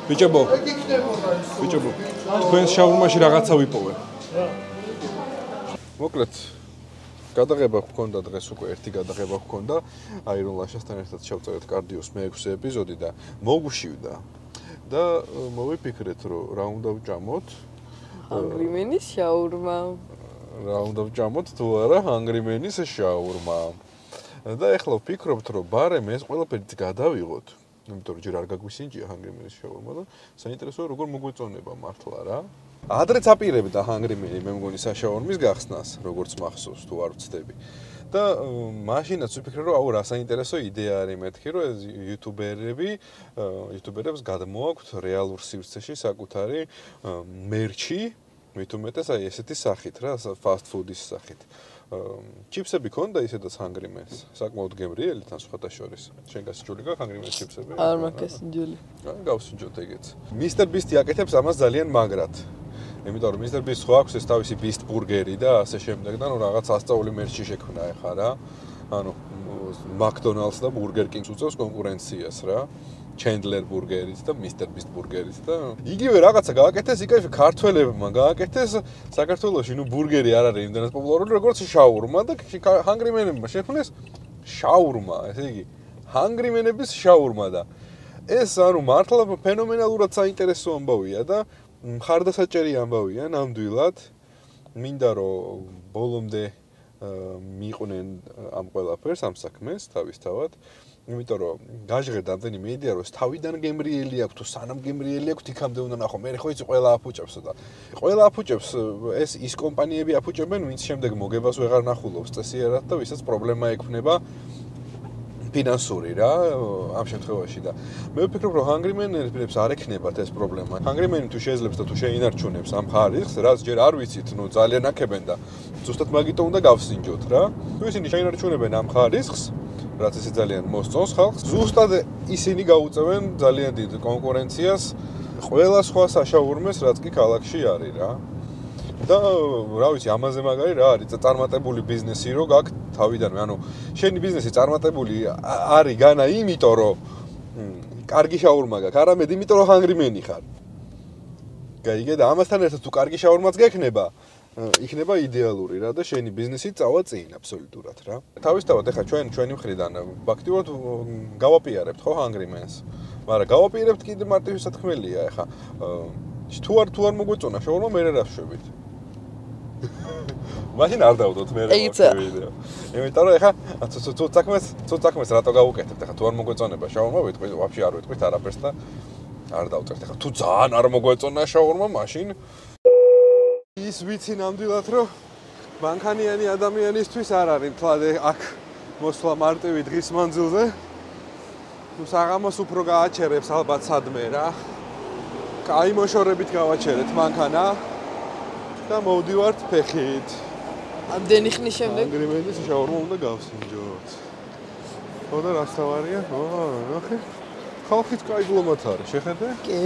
ბიჭებო, თქვენს შაურმაში რაღაცა ვიპოვე. მოკლედ, გადაღება გქონდა დღეს უკვე ერთი გადაღება გქონდა, აირონ ლაშასთან ერთად შევწევეთ კარდიოს მე-6 ეპიზოდი და მოგვშივდა. და მოვიფიქრეთ, რომ რა უნდა ვჭამოთ? ჰანგრიმენის შაურმა. რა უნდა ვჭამოთ თუ არა ჰანგრიმენის შაურმა. და ეხლა ვფიქრობთ, რომ ბარემ ეს ყველაფერიც გადავიღოთ. იმიტომ რომ ჯერ არ გაგვისინჯია ჰანგრიმენის შაურმა და საინტერესოა როგორ მოგვეწონება მართლა რა. ადრეც აპირებდა ჰანგრიმენი მე მგონი საშაურმის გახსნას, როგორც მახსოვს თუ არ ვცდები. და მაშინაც ვფიქრე რომ აუ რა საინტერესო იდეა არის მეთქი რომ ეს იუთუბერებს გადმოაქვთ რეალურ სივრცეში საკუთარი მერჩი, მით უმეტეს აი ესეთი სახით რა, fast food-ის სახით. ჩიფსები ქონდა ისედაც ჰანგრიმენს, საკმაოდ გემრიელი თან სხვათა შორის. შენ გასინჯული გაქვს ჰანგრიმენის ჩიფსები? არ მაქვს გასინჯული. გავსინჯოთ ეგეც. Mr. Beast აკეთებს ამას ძალიან მაგრად. იმიტომ რომ Mr. Beast ხო აქვს ეს თავისი Beast burgeri და ასე შემდეგ და ნუ რაღაც ასწაული მერჩი შექმნა ეხა რა. ანუ McDonald's და Burger King-ს უწევს კონკურენციას რა. Chandler burgerit და Mr. Beast burgerit და იგივე რაღაცა გააკეთეს იქ ქართველებმა გააკეთეს საქართველოში ნუ ბურგერი არ არის იმდენად პოპულარული როგორც შაურმა და ჰანგრიმენებმა შექმნეს შაურმა, ესე იგი ჰანგრიმენების შაურმა და ეს ანუ მართლა ფენომენალურად საინტერესო ამბავია და მხარდასაჭერი ამბავია ნამდვილად მინდა რომ ბოლომდე მიიყვნენ ამ ყველაფერს ამ საქმეს თავისთავად იმიტომ რომ გაჟღერდა ამდენი მედია რომ თავიდან გემრიელი აქვს თუ სანამ გემრიელი აქვს იქამდე უნდა ნახო მე ხო იცი ყველა აფუჭებსო და ყველა აფუჭებს ეს ის კომპანიები აფუჭებენ ვინც შემდეგ მოგებას ვეღარ ნახულობს წესიერად და ვისაც პრობლემა ექნება ფინანსური რა ამ შემთხვევაში და მე ვფიქრობ რომ ჰანგრიმენებს არ ექნებათ ეს პრობლემა ჰანგრიმენი თუ შეძლებს და თუ შეინარჩუნებს ამ ხარისხს რაც ჯერ არ ვიცით ნუ ძალიან აქებენ და ზუსტად მაგიტო უნდა გავსინჯოთ რა თუ ისინი შეინარჩუნებენ ამ ხარისხს რაც ესე ძალიან მოსწონს ხალხს. ზუსტად ისინი გაუწევენ ძალიან დიდ კონკურენციას ყველა სხვა საშაურმეს, რაც კი ქალაქში არის რა. და რა ვიცი, ამაზე მაგარი რა არის, წარმატებული ბიზნესი რო გაქვს თავიდანვე, ანუ შენი ბიზნესი წარმატებული არის განა იმიტომ რომ კარგი შაურმა გაქვს, არამედ იმიტომ რომ ჰანგრიმენი ხარ. გაიგე და ამასთან ერთად თუ კარგი შაურმაც გექნება იქნება იდეალური რა და შენი ბიზნესი წავა წინ აბსოლუტურად რა. თავისთავად ეხა ჩვენი მხრიდან ფაქტიურად გავაპირებთ ხო ჰანგრიმენს. მაგრამ გავაპირებთ კიდე მარტივი სათქმელია ეხა. თუ არ მოგვეწონა შაურმა მე რა ვშვებით. მაშინ არ დავდოთ მე რა ვიდეო. იმიტომ რომ ეხა თუ საქმეს რატო გავუკეთებთ ეხა თუ არ მოგვეწონება შაურმა ვიტყვით ვაფშე არ ვიტყვით არაფერს და არ დავწერთ ეხა თუ ძალიან არ მოგვეწონა შაურმა მაშინ ის ვიცი ნამდვილად რომ მანქანიანი ადამიანისთვის არ არის თლად აქ მოსვლა მარტივი დღის მანძილზე თუ საღამოს უფრო გააჩერებს ალბათ სადმე რა კაი მოშორებით გავაჩერეთ მანქანა და მოვდივართ ფეხით ამდენი ხნის შემდეგ ჰანგრიმენის შაურმა უნდა გავსინჯოთ ხო და რას თავარია ნახე ხალხიც კაი გლომად არის შეხედე კი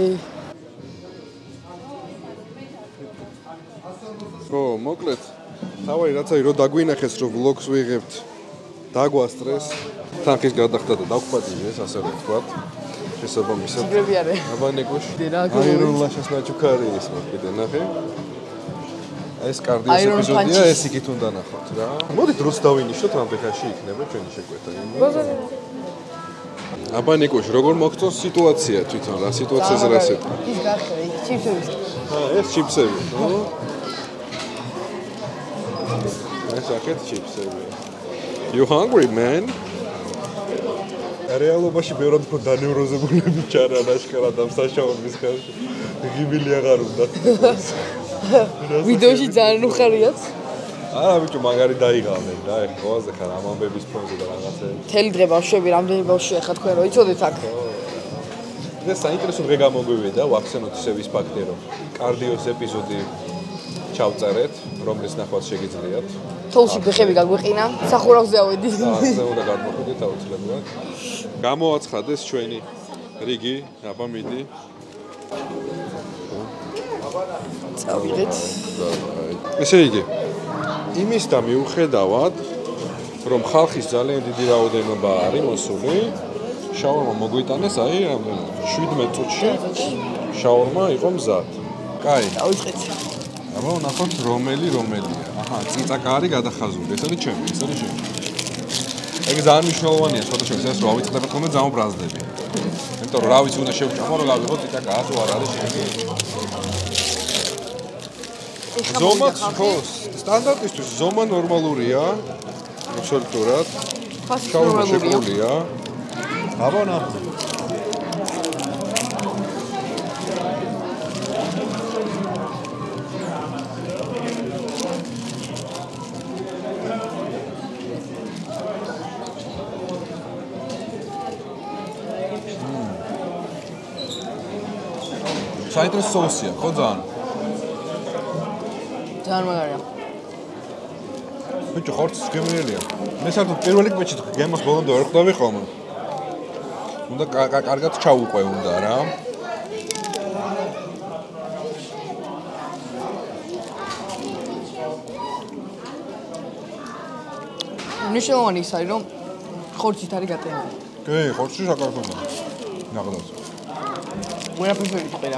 მოკლედ თავი რაცა რო დაგვინახეს რომ ვლოგს ვიღებთ დაგვასტრეს თანხის გადახდა და დავგვპატიჟეს ასე ვთქვათ შესაბამისად ძრები არის აბანეკოში აირონ ლაშას ნაჩუქარი ის კიდე ნახე ეს კარდიოს ეპიზოდია ეს იქით უნდა ნახოთ რა მოდით დროს დავინიშნოთ ამ ფეხაში იქნება ჩვენი შეკვეთა აბანეკოში როგორ მოგწონს სიტუაცია თვითონ რა სიტუაციაზე რა სიტყვა ის გახრე ჩიფსები ეს ჩიფსები ხო ეს აქეთ ჩიფსები. You hungry man? რეალობაში ბევრად უფრო დანევროზებულები ჩარან აშკარად ამ საშაურმის ხარში. გიბილი აღარ უნდა. ვიდეოში ძალიან უხარიათ. არა ბიჭო, მაგარი დაიღალნენ რა, ეხლა ყველაზე ხარ ამ ამბების ფონზე და რაღაცეები. მთელი დღე ბავშვები, რამდენი ბავშვია ხარ თქვენ რომ იცოდეთ აქ. ეს საინტერესო დღე გამოგვივიდა, ვახსენოთ ისევ ის ფაქტი, რომ კარდიოს ეპიზოდი ჩავწერეთ, რომლის ნახვაც შეგიძლიათ. თოლში ფეხები გაგვეყინა, სახურავზე ავედი. ასე უნდა გადმოხვიდეთ აუცილებლად. გამოაცხადეს ჩვენი რიგი, აბა მიდი. წავიდეთ. ესე იგი, იმის და მიუხედავად, რომ ხალხის ძალიან დიდი რაოდენობა არის მოსული, შაურმა მოგვიტანეს, აი, რამდენი 17 წუთში. შაურმა იყო მზად. კაი. დავიწყეთ. აბა, ნახოთ რომელია. აჰა, წიწაკარი გადახაზული. ეს არის ჩემი, ეს არის ჩემი. ეგ ძალიან მნიშვნელოვანია, სხვადასხვა ეს რა ვიცხდება ხოლმე ძამობრაზდები. იმიტომ რომ რა ვიცი უნდა შევჭამო, რომ გავიღო წიწაკა თუ არ არის ჩემი. ზომა ხო, სტანდარტისთვის ზომა ნორმალურია. აბსოლუტურად. შაურმა შეკრულია. აბა ნახო. საინტერესო სოუსია, ხო ძალიან? ძალიან მაგარია. ბიჭო, ხორცი გემრიელია. მე საერთოდ პირველი კვეთში გემოს ბოლომდე ვერ ხვდები ხოლმე. უნდა კარგად ჩაუყვე უნდა რა. მნიშვნელოვანი ის არის, რომ ხორცით არის გატენილი. კი, ხორცი საკარგოა. ნახოთ. ვერაფერს ვერ იყიდა.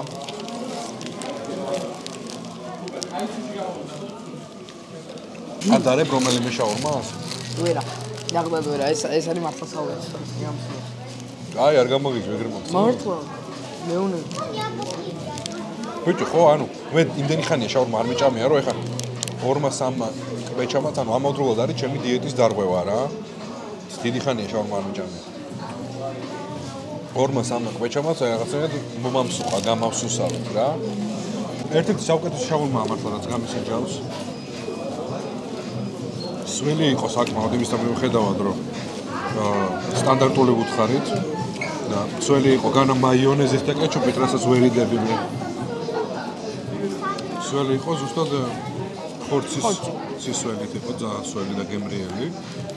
ადარებ რომელიმე შაურმას? ვერა. ნახოთ ვერა, ეს არის მართლა საუბრობს. აი, არ გამოგიჯ ვეგრემოც. მართლა. მეუნე. ბიჭო, ხო, ანუ მე იმდენი ხანია შაურმა არ მეჭამია, რომ ეხა 2-3 კვეჩამაც, ანუ ამავდროულად არის ჩემი დიეტის დარღვევა რა. დიდი ხანია შაურმა არ მეჭამია. 2-3 კვეჩამაც რაღაცნაირად მომამსუხა, გამავსუსავებ რა. ერთ-ერთი საუკეთესო შაურმა მართლა რაც გამისიჯავს. სველი იყო საკმაოდ იმისთან მიუხედავად, რომ სტანდარტული უთხარით და სველი იყო განა მაიონეზით და კეჩუპით, რასაც ვერ იდები მე. სველი იყო ზუსტად ხორცის სისველით იყო, ძალიან სველი და გემრიელი.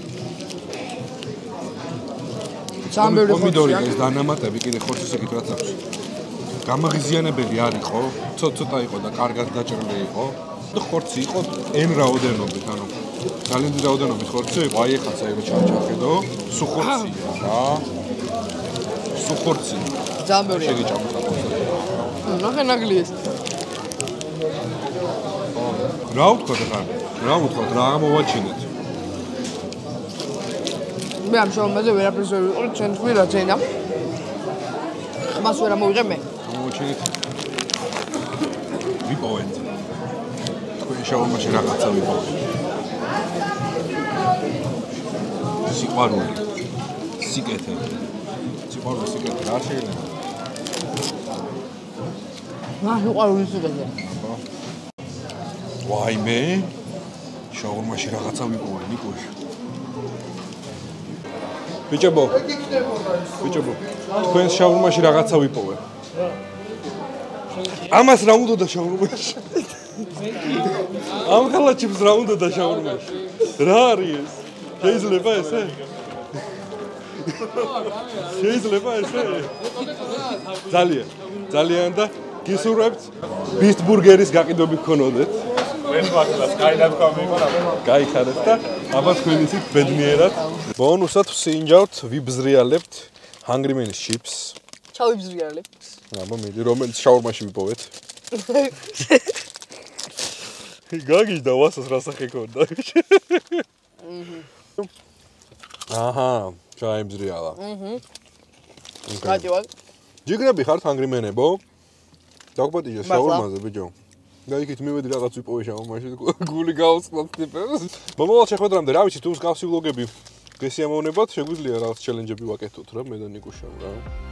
პომიდორი ეს დანამატები კიდე ხორცის ეკით რაც აქვს. გამაღიზიანებელი არ იყო, ცოტა იყო და კარგად დაჭრილი იყო. და ხორცი იყო n რაოდენობით, ანუ ძალიან დიდი რაოდენობით ხორცი იყო, აი ეხლა საერთოდ ჩავჭახედო, სუხორცია რა. სუხორცი. ძალიან ბევრია. შეგიჭამო საკუთარ. ნახე ნაგლი ეს. რა ვთქვათ ახლა? რა ვთქვათ, რა მოვაჩინეთ? მე ამ შოუმაზე ვერაფერს ვერ ვიყავ, ჩვენ თქვი რა ძენა. ხმას ვერ ამოვიღე მე. მოვაჩინეთ. ვიპოვეთ. თქვენ შოუმაში რაღაცა ვიპოვეთ. სიყვარული. სიკეთე. სიყვარული სიკეთე რა შეიძლება? სიყვარული სიკეთე. ვაიმე. შაურმაში რაღაცა ვიპოვე, ნიკოშ. ბიჭებო, თქვენ შაურმაში რაღაცა ვიპოვე. ამას რა უნდა და შაურმაში? ამ ხალაჩებს რა უნდა და შაურმაში? რა არის ეს? შეიძლება ესე? შეიძლება ესე? ძალიან და გისურვებთ ბისტ ბურგერის გაყიდვები გქონოდეთ. ვენვაკლას კაინად გამიგონა. გაიხარეთ და აბა თქვენ ისიც ბედნიერად. ბონუსად ვსინჯავთ, ვიბზრიალებთ Hungry Man-ის chips. ჩავიბზრიალებთ. აბა მიდი, რომელიც შაურმაში ვიპოვეთ. გაგიჟდა ვასას რასახე ქონდა. აჰა, ჩაიბზრიალა. კატივაკ. ჯიგრები ხართ Hungry Man-ებო? დაგპატიჟე შაურმაზე, ბიჭო. და იქით მივედი რაღაც ვიპოვე შაურმაში, გული გავსწრაფ ტიპებს. მომავალ შეხვედრამდე რა ვიცი, თუ მსგავსი ვლოგები გესიამოვნებათ, შეგვიძლია რაღაც ჩელენჯები ვაკეთოთ რა, მე და ნიკუშამ რა.